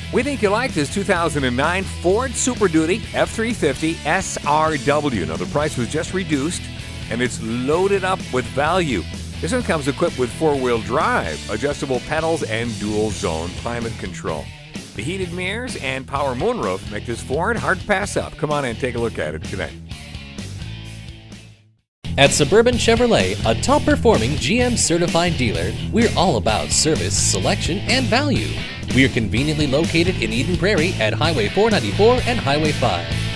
We think you like this 2009 Ford Super Duty F-350 SRW. Now, the price was just reduced, and it's loaded up with value. This one comes equipped with four-wheel drive, adjustable pedals, and dual-zone climate control. The heated mirrors and power moonroof make this Ford hard to pass up. Come on in and take a look at it today. At Suburban Chevrolet, a top-performing GM-certified dealer, we're all about service, selection, and value. We are conveniently located in Eden Prairie at Highway 494 and Highway 5.